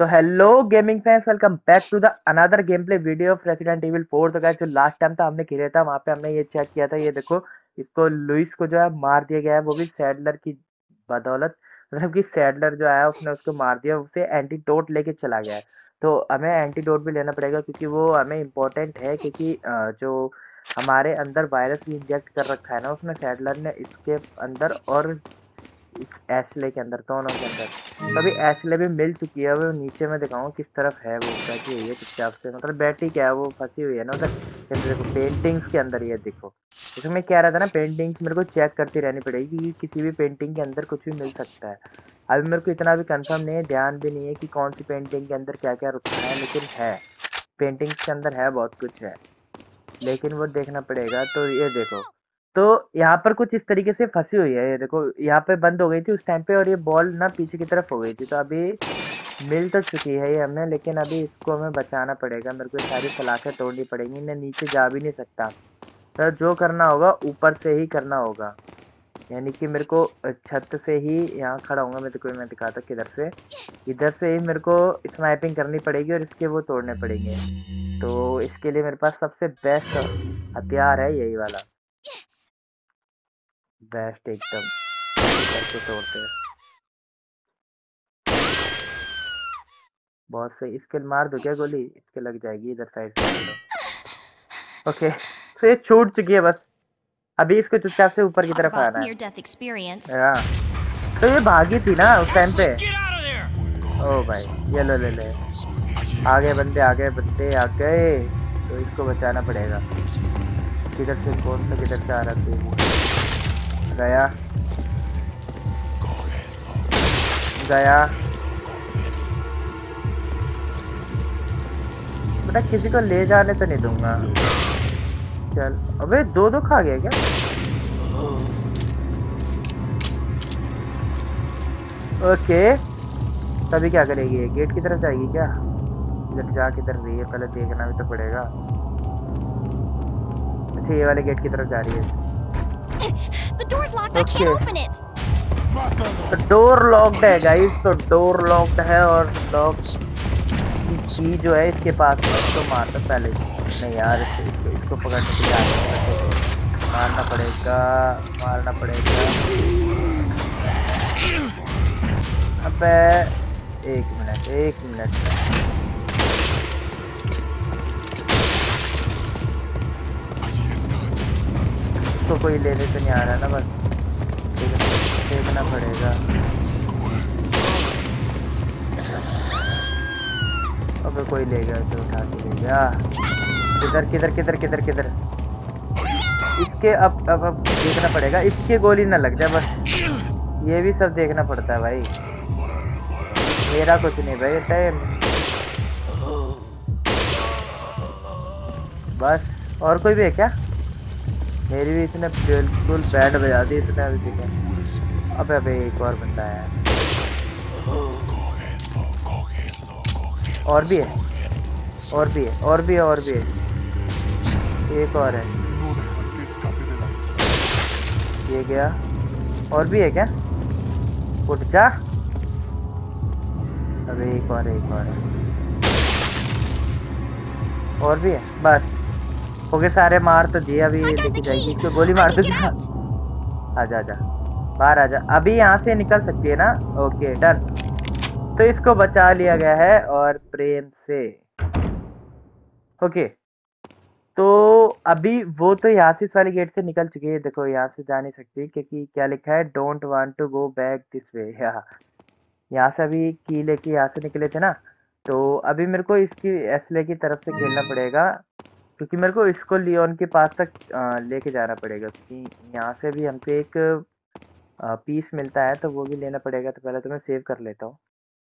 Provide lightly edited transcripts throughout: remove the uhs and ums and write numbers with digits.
तो hello gaming fans, welcome back to the another game play video of Resident Evil 4। तो guys, जो last time था हमने खेला था, वहां पे हमने ये चेक किया था। ये देखो, इसको लुइस को जो है मार दिया गया है, वो भी सैडलर की बदौलत। मतलब कि सैडलर जो है उसने उसको मार दिया, उसे एंटीडोट लेके चला गया है। तो हमें एंटीडोट भी लेना पड़ेगा क्योंकि वो हमें इम्पोर्टेंट है, क्योंकि जो हमारे अंदर वायरस भी इंजेक्ट कर रखा है ना उसने, सैडलर ने, इसके अंदर और इस एशले के अंदर, दोनों के अंदर। तभी एशले भी मिल चुकी है। वो नीचे में दिखाऊं किस तरफ है, वो बैठी हुई है चुपचाप से, मतलब बैठी क्या है, वो फंसी हुई है ना उधर। देखो पेंटिंग्स के अंदर, ये देखो। इसमें मैं कह रहा था ना, पेंटिंग्स मेरे को चेक करती रहनी पड़ेगी क्योंकि किसी भी पेंटिंग के अंदर कुछ भी मिल सकता है। अभी मेरे को इतना भी कंफर्म नहीं है, ध्यान भी नहीं है कि कौन सी पेंटिंग के अंदर क्या क्या रुकना है, लेकिन है, पेंटिंग्स के अंदर है, बहुत कुछ है, लेकिन वो देखना पड़ेगा। तो ये देखो, तो यहाँ पर कुछ इस तरीके से फंसी हुई है। ये देखो, यहाँ पे बंद हो गई थी उस टाइम पे, और ये बॉल ना पीछे की तरफ हो गई थी। तो अभी मिल तो चुकी है ये हमें, लेकिन अभी इसको हमें बचाना पड़ेगा। मेरे को ये सारी सलाखें तोड़नी पड़ेंगी, मैं नीचे जा भी नहीं सकता। तो जो करना होगा ऊपर से ही करना होगा, यानी कि मेरे को छत से ही यहाँ खड़ा हूँ मैं। देखो, मैं दिखाता किधर से, इधर से ही मेरे को स्नाइपिंग करनी पड़ेगी और इसके वो तोड़ने पड़ेंगे। तो इसके लिए मेरे पास सबसे बेस्ट हथियार है यही वाला, बेस्ट एकदम। करके तोड़ते हैं, बहुत सही। इसके मार दो क्या गोली, इसके लग जाएगी इधर साइड से। ओके, तो ये छूट चुकी है बस। अभी इसको चुपचाप से ऊपर की तरफ आना है। हाँ, तो ये भागी थी ना उस टाइम पे। ओ भाई, ये लो, ले ले। आ गए बंदे, आ गए बंदे, आ गए। तो इसको बचाना पड़ेगा। किधर से, कौन सा किधर से आ रहा था? गया गया बेटा, किसी को ले जाने तो नहीं दूंगा। चल, अबे दो दो खा गया क्या? ओके, तभी क्या करेगी ये, गेट की तरफ जाएगी क्या? इधर जा, किधर रही है पहले देखना भी तो पड़ेगा। अच्छा, ये वाले गेट की तरफ जा रही है। ओके, तो डोर लॉक्ड है गाइस, तो डोर लॉक्ड है, और लॉक की जो है इसके पास है। इसको मारता पहले। नहीं यार, इसको पकड़ने के लिए मारना पड़ेगा, मारना पड़ेगा। अबे एक मिनट, एक मिनट। इसको कोई लेने तो नहीं आ रहा ना, बस देखना पड़ेगा। अबे कोई ले गया, जो उठा के ले गया। किधर किधर किधर किधर किधर? इसके अब देखना पड़ेगा, इसके गोली ना लग जाए बस। ये भी सब देखना पड़ता है भाई, मेरा कुछ नहीं भाई टाइम। बस, और कोई भी है क्या? मेरी भी इसने बिल्कुल बैड बजा दी इसने अभी देखा। अबे अबे, एक और बंदा है, और भी है, और भी है, और भी है, और भी है, एक और है। ये गया, और भी है क्या? उठ जा। अबे एक और है, एक और है, और भी है। बस हो गए सारे, मार तो दिए। अभी लेके जाएगी, इसको गोली मार दो क्या? आजा आजा, बाहर आजा। अभी यहाँ से निकल सकती है ना? Okay done. तो इसको बचा लिया गया है, और प्रेम से। ओके, तो अभी वो तो यहाँ से इस वाले गेट से निकल चुकी है। देखो, यहाँ से जा नहीं सकती क्योंकि क्या लिखा है, don't want to go back this way. यहाँ से अभी की लेके यहाँ से निकले थे ना, तो अभी मेरे को इसकी एसले की तरफ से खेलना पड़ेगा, क्योंकि मेरे को इसको लियोन के पास तक लेके जाना पड़ेगा, क्योंकि यहाँ से भी हमको एक पीस मिलता है, तो वो भी लेना पड़ेगा। तो पहले तो मैं सेव कर लेता हूँ।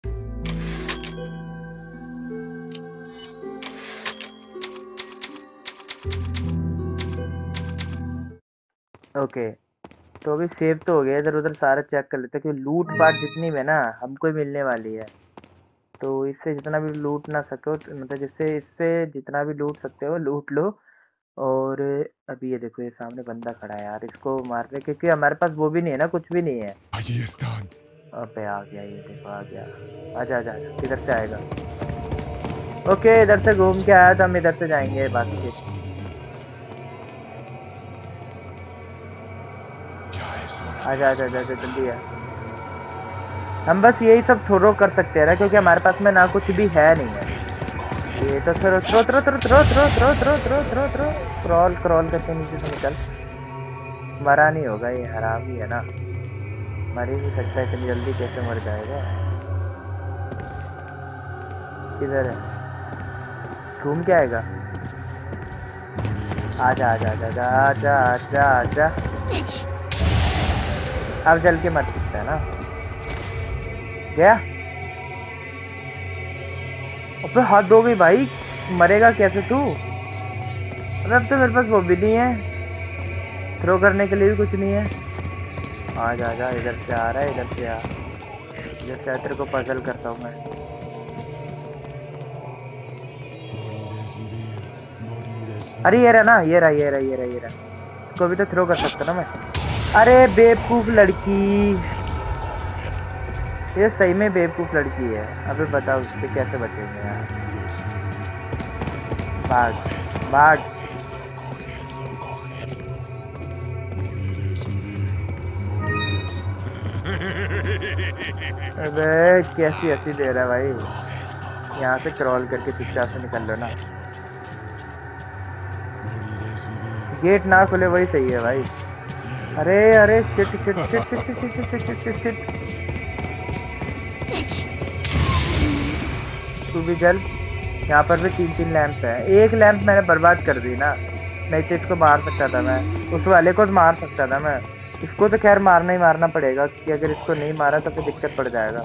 ओके, तो अभी सेव तो हो गया। इधर उधर सारा चेक कर लेते हैं, क्योंकि लूट पार्ट जितनी भी है ना हमको ही मिलने वाली है। तो इससे जितना भी लूट ना सको, मतलब जिससे इससे जितना भी लूट सकते हो लूट लो। और अभी ये देखो, ये सामने बंदा खड़ा है यार, इसको मारने, क्योंकि हमारे पास वो भी नहीं है ना, कुछ भी नहीं है। अबे आ गया, ये देखो आ गया। आजा आजा आजा, किधर से आएगा? ओके, इधर से घूम के आया था, हम इधर से जाएंगे बाकी के। आजा आजा आजा आजा, जल्दी है। हम बस यही सब थ्रो कर सकते हैं ना, क्योंकि हमारे पास में ना कुछ भी है नहीं है। ये तो throw throw throw throw throw throw throw throw throw throw throw crawl crawl करके नीचे से निकल। मरा नहीं होगा, ये हरामी है ना, मर ही नहीं सकता, इतनी जल्दी कैसे मर जाएगा? किधर है? घूम के आएगा। आजा आजा आजा आजा आजा आजा। अब जल के मर सकता है ना। गया। अबे हाथ धो गई भाई, मरेगा कैसे तू? अबे अब तो मेरे पास वो भी नहीं है, थ्रो करने के लिए भी कुछ नहीं है। आजा आजा, इधर से आ रहा है, इधर से आ, इधर से आ, तेरे को पजल करता हूँ मैं। अरे ये रहा ना, ये रहा ये रहा ये रहा ये रहा, इसको भी तो थ्रो कर सकता ना मैं। अरे बेवकूफ लड़की, ये सही में बेवकूफ लड़की है। अबे बताओ उससे कैसे बचेंगे यार? भाग भाग। अबे कैसी हंसी दे रहा है भाई, यहाँ से क्रॉल करके चुपचाप से निकल लो ना, गेट ना खुले वही सही है भाई। अरे अरे shit shit shit shit shit shit shit shit shit shit. तू भी जल। यहाँ पर भी 3-3 लैंप है, एक लैंप मैंने बर्बाद कर दी ना, नहीं तो इसको मार सकता था मैं, उस वाले को मार सकता था मैं। इसको तो खैर मारना ही मारना पड़ेगा, कि अगर इसको नहीं मारा तो फिर दिक्कत पड़ जाएगा।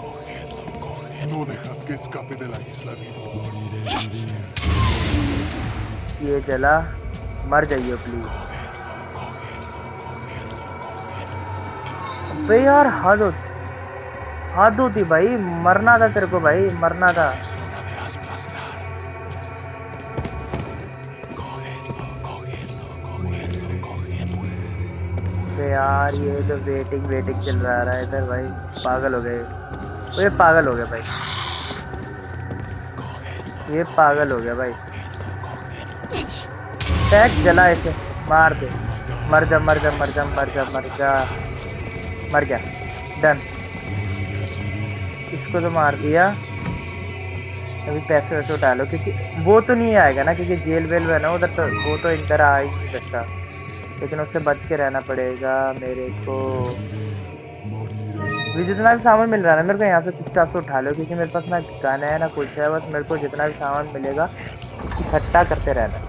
ये जला, मर जाइए प्लीज। अबे यार हद होती भाई, मरना था तेरे को भाई, मरना था। यार ये तो वेटिंग चल रहा है इधर भाई, पागल हो गए, ये पागल हो गया भाई, ये पागल हो गया भाई। टैग जला, इसे मार दे, मर जा मर जा मर जा मर जा मर जा, मर गया, डन। इसको तो मार दिया। अभी पैसे वैसे उठा लो, क्योंकि वो तो नहीं आएगा ना, क्योंकि जेल वेल है ना उधर, तो वो तो इधर आ ही नहीं सकता, लेकिन उससे बच के रहना पड़ेगा मेरे को। जितना भी सामान मिल रहा है ना मेरे को, यहाँ से चुपचाप से उठा लो, क्योंकि मेरे पास ना गाना है ना कुछ है, बस मेरे को जितना भी सामान मिलेगा इकट्ठा करते रहना।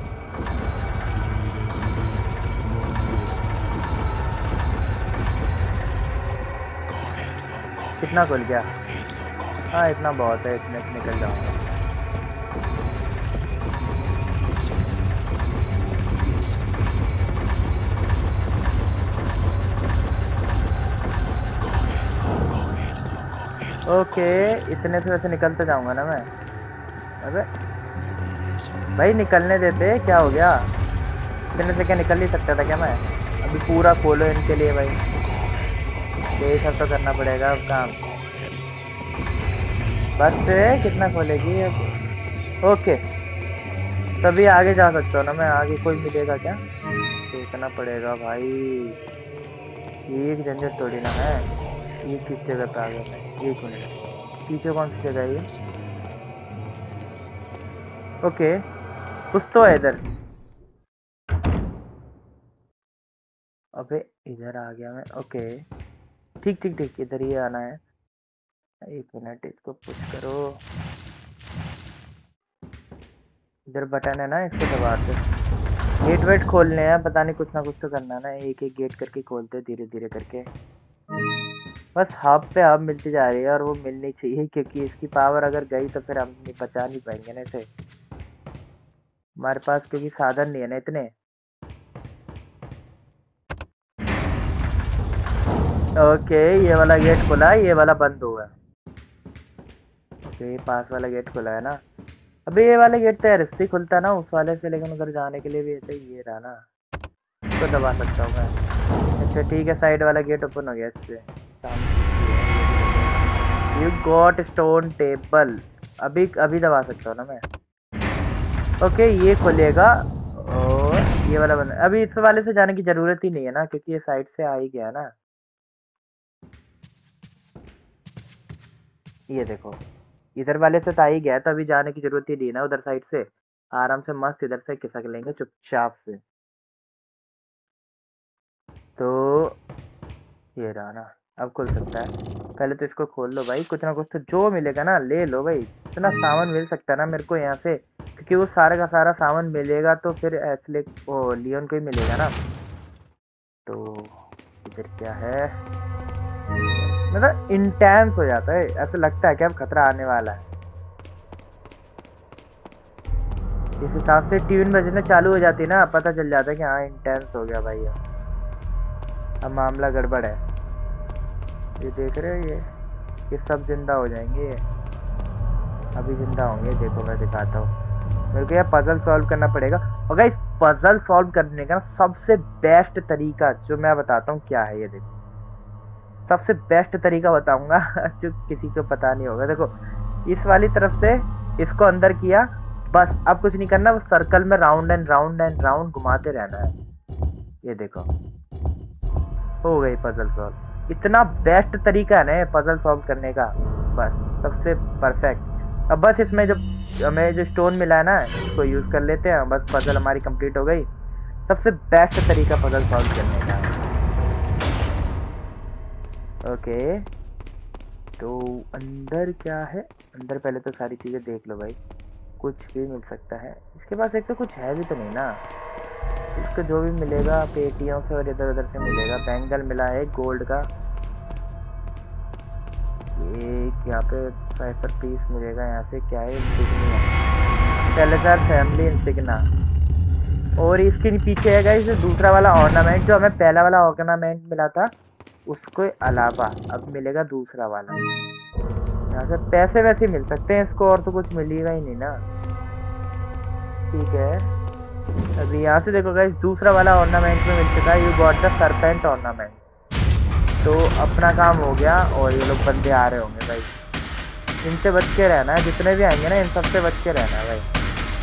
कितना खुल गया? हाँ इतना बहुत है, इतने से निकल जाऊंगा। ओके, इतने से वैसे निकलते जाऊंगा ना मैं। अबे भाई निकलने देते, क्या हो गया? इतने से क्या निकल नहीं सकता था क्या मैं? अभी पूरा खोलो इनके लिए भाई, ये सब तो करना पड़ेगा अब काम। बस कितना खोलेगी अब? ओके, तभी आगे जा सकता हूँ ना मैं, आगे कोई मिलेगा क्या? देखना पड़ेगा भाई, एक झंझट थोड़ी ना है। ये किस जगह पे आ गया मैं? एक मिनट, पीछे कौन सी जगह है ये? ओके, कुछ तो है इधर। अबे इधर आ गया मैं। ओके ठीक ठीक ठीक, इधर ही आना है। एक मिनट, इसको पुश करो, इधर बटन है ना, इसको दबा दो। गेट वेट खोलने हैं, पता नहीं कुछ ना कुछ तो करना है ना, एक एक गेट करके खोलते धीरे धीरे करके। बस हब पे हब मिलती जा रही है, और वो मिलनी चाहिए, क्योंकि इसकी पावर अगर गई तो फिर हम बचा नहीं पाएंगे ना इसे, हमारे पास क्योंकि साधन नहीं है ना इतने। ओके, ये वाला गेट खुला है, ये वाला बंद हुआ है। ओके, पास वाला गेट खुला है ना। अबे ये वाला गेट तो यार इससे खुलता है ना उस वाले से, लेकिन उधर जाने के लिए भी ऐसे ये रहा ना, इसको दबा सकता हूँ मैं। अच्छा ठीक है, साइड वाला गेट ओपन हो गया इससे। You got stone table. अभी अभी दबा सकता हूँ ना मैं। ओके ये खुलेगा और ये वाला बंद। अभी इस वाले से जाने की जरूरत ही नहीं है ना, क्योंकि ये साइड से आ ही गया ना। ये देखो इधर वाले से तो आ ही गया, तो अभी जाने की जरूरत ही नहीं है ना उधर साइड से। आराम से मस्त इधर से खिसक लेंगे चुपचाप से। तो ये रहा ना, अब खुल सकता है। पहले तो इसको खोल लो भाई, कुछ ना कुछ तो जो मिलेगा ना ले लो भाई। इतना सामान मिल सकता है ना मेरे को यहाँ से, क्योंकि वो सारे का सारा सामान मिलेगा तो फिर एथलिक ओ लियोन को ही मिलेगा ना। तो इधर क्या है, मतलब इंटेंस हो जाता है, ऐसा लगता है कि अब खतरा आने वाला है। इस हिसाब से ट्यून बजने चालू हो जाती है ना, पता चल जाता है कि हाँ इंटेंस हो गया भाई। अब मामला गड़बड़ है। ये देख रहे हो ये सब जिंदा हो जाएंगे ये। अभी जिंदा होंगे, देखो मैं दिखाता हूँ। मेरे को यह पजल सॉल्व करना पड़ेगा। और गाइस पजल सॉल्व करने का सबसे बेस्ट तरीका जो मैं बताता हूँ क्या है, ये देखो सबसे बेस्ट तरीका बताऊंगा जो किसी को पता नहीं होगा। देखो इस वाली तरफ से इसको अंदर किया, बस अब कुछ नहीं करना, बस सर्कल में round and round and round घुमाते रहना है। ये देखो हो गई पजल सॉल्व। इतना बेस्ट तरीका है ना पजल सॉल्व करने का, बस सबसे परफेक्ट। अब बस इसमें जो हमें जो स्टोन मिला है ना इसको यूज कर लेते हैं, बस पजल हमारी कंप्लीट हो गई। सबसे बेस्ट तरीका पजल सॉल्व करने का। ओके तो अंदर क्या है, अंदर पहले तो सारी चीजें देख लो भाई, कुछ भी मिल सकता है इसके पास। एक तो कुछ है भी तो नहीं ना, इसको जो भी मिलेगा पेटियों से और इधर उधर से मिलेगा। बैंगल मिला है गोल्ड का, एक यहाँ पे साइफर पीस मिलेगा यहाँ से। क्या है, इंसिग्निया, सेलेजार फैमिली इंसिग्ना। और इसके पीछे है गाइस दूसरा वाला ऑर्नामेंट, जो हमें पहला वाला ऑर्नामेंट मिला था उसके अलावा अब मिलेगा दूसरा वाला। यहाँ से पैसे वैसे मिल सकते हैं इसको, और तो कुछ मिलेगा ही नहीं ना। ठीक है अभी यहाँ से देखो गाइस दूसरा वाला ऑर्नामेंट में मिल चुका है, you got the serpent ornament. तो अपना काम हो गया। और ये लोग बंदे आ रहे होंगे भाई, इनसे बच के रहना है, जितने भी आएंगे ना इन सबसे बच के रहना है भाई।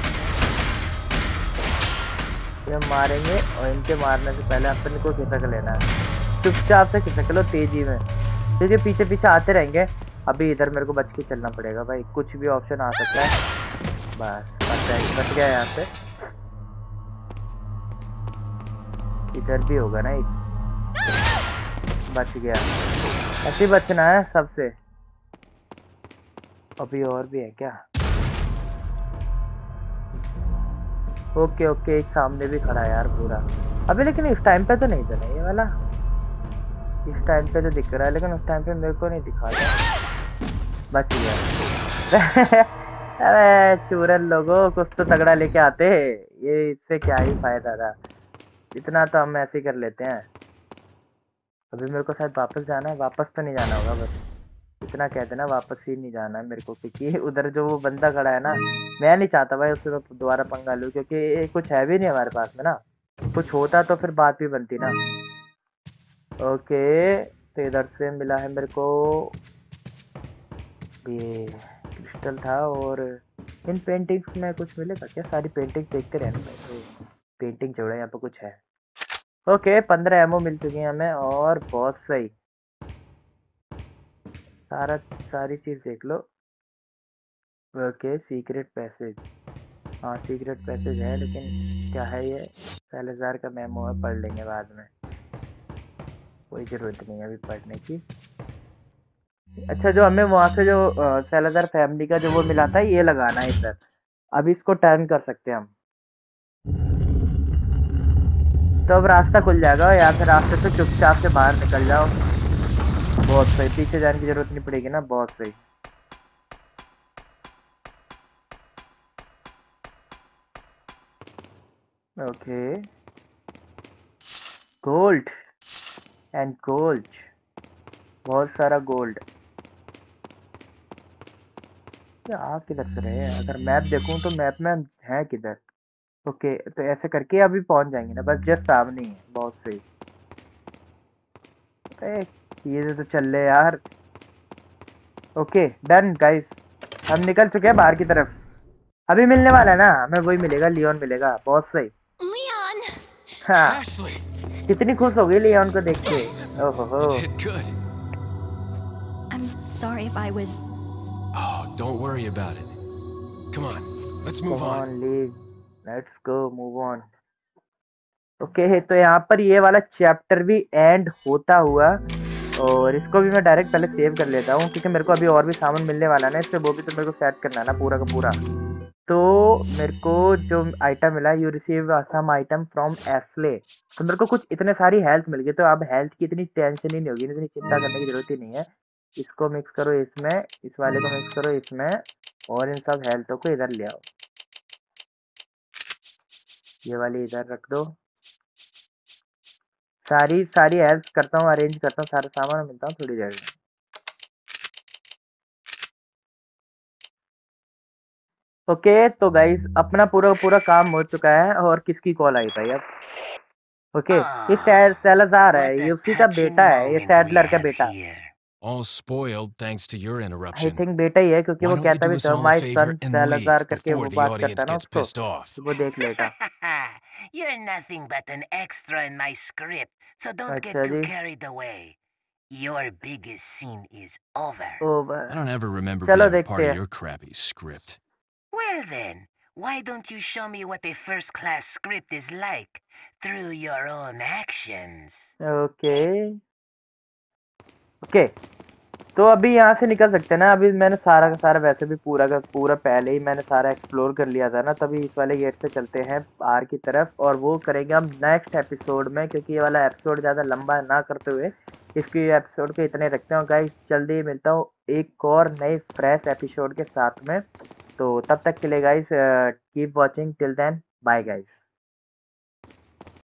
ये मारेंगे और इनके मारने से पहले अपन को खिसक लेना है, चुपचाप से खिसक लो तेजी में, क्योंकि पीछे पीछे आते रहेंगे। अभी इधर मेरे को बच के चलना पड़ेगा भाई, कुछ भी ऑप्शन आ सकता है। बस बच गया यहाँ पे। इधर भी होगा ना एक, बच गया। ऐसे ही बचना है सबसे। अभी और भी है क्या? ओके ओके एक सामने भी खड़ा है यार पूरा। अभी लेकिन इस टाइम पे तो नहीं था ना ये वाला, इस टाइम पे तो दिख रहा है लेकिन उस टाइम पे मेरे को नहीं दिखा था। बच गया अरे चूरन लोगों कुछ तो तगड़ा लेके आते, ये इससे क्या ही फायदा था, इतना तो हम ऐसे ही कर लेते हैं। अभी मेरे को शायद वापस जाना है, वापस तो नहीं जाना होगा, बस इतना कह देना वापस ही नहीं जाना है मेरे को, क्योंकि उधर जो वो बंदा खड़ा है ना, मैं नहीं चाहता भाई उससे मैं दोबारा पंगा लूं, क्योंकि कुछ है भी नहीं हमारे पास में ना। कुछ होता तो फिर बात भी बनती ना। ओके तो इधर से मिला है मेरे को ये क्रिस्टल था। और इन पेंटिंग्स में कुछ मिलेगा क्या? सारी पेंटिंग देखते रहना भाई, पेंटिंग जोड़ा यहाँ पे कुछ है। ओके 15 एमओ मिल चुकी है हमें, और बहुत सही सारी चीज देख लो। ओके सीक्रेट पैसेज, हाँ सीक्रेट पैसेज है, लेकिन क्या है ये? सैलेजार का मेमो है, पढ़ लेंगे बाद में, कोई जरूरत नहीं है अभी पढ़ने की। अच्छा जो हमें वहां से जो सैलेजार फैमिली का जो वो मिला था ये लगाना है इधर। अब इसको टर्न कर सकते हैं हम, तो अब रास्ता खुल जाएगा, या फिर रास्ते से चुपचाप से बाहर निकल जाओ। बहुत सही, पीछे जाने की जरूरत नहीं पड़ेगी ना, बहुत सही। ओके गोल्ड एंड गोल्ड, बहुत सारा गोल्ड। आप किधर से रहे हैं? अगर मैप देखूं तो मैप में है किधर? ओके तो ऐसे करके अभी पहुंच जाएंगे ना, बस जस्ट सामने ही है, बहुत सही। अरे ये तो चल ले यार। ओके डन गाइस, हम निकल चुके हैं बाहर की तरफ। अभी मिलने वाला है ना, हमें वही मिलेगा, लियोन मिलेगा। बहुत सही। Leon! हाँ, Ashley, कितनी खुश हो गई लियोन को देख के। ओहो हो। you did good. I'm sorry if I was... Oh, don't worry about it. Come on, let's move Come on. on, leave. Let's go, move on. Okay तो यहाँ पर ये वाला चैप्टर भी एंड होता हुआ, और इसको भी मैं डायरेक्ट पहले सेव कर लेता हूँ क्योंकि मेरे को अभी और भी सामान मिलने वाला है ना इससे, वो भी तो मेरे को सेट करना है ना पूरा का पूरा। तो मेरे को जो आइटम मिला, you receive some item from Ashley, तो मेरे को कुछ इतने सारी हेल्थ मिल गई। तो अब हेल्थ की इतनी टेंशन ही नहीं होगी, इतनी चिंता करने की जरूरत ही नहीं है। इसको मिक्स करो इसमें, इस वाले को मिक्स करो इसमें, और इन सब हेल्थों को इधर ले आओ। ये वाली इधर रख दो। सारी सारी हेल्प करता हूँ, अरेंज करता हूँ सारा सामान, मिलता हूँ थोड़ी देर में। ओके तो गाइस अपना पूरा पूरा काम हो चुका है, और किसकी कॉल आई भाई अब? ओके ये सैलाज़ार है, ये उसी का बेटा है, ये सैडलर का बेटा। All spoiled thanks to your I interruption. Think बेटा ही है क्योंकि Why वो don't you कहता do भी us तो all a my favor son and Salazar leave करके before वो the बात करता audience है ना gets उसको, pissed off? तो वो देख लेगा। You're nothing but an extra in my script, so don't get अच्छा too जी, carried away. Your biggest scene is over. Over. I don't ever remember चलो being a part देखते of हैं। your crappy script. Well then, why don't you show me what a first-class script is like through your own actions? Okay okay तो अभी यहाँ से निकल सकते हैं ना। अभी मैंने सारा का सारा वैसे भी पूरा का पूरा पहले ही मैंने सारा एक्सप्लोर कर लिया था ना, तभी इस वाले गेट से चलते हैं बाहर की तरफ, और वो करेंगे हम नेक्स्ट एपिसोड में, क्योंकि ये वाला एपिसोड ज़्यादा लंबा ना करते हुए इसकी एपिसोड को इतने रखते हैं। गाइस जल्दी ही मिलता हूँ एक और नए फ्रेश एपिसोड के साथ में, तो तब तक के लिए guys keep watching till then, bye guys.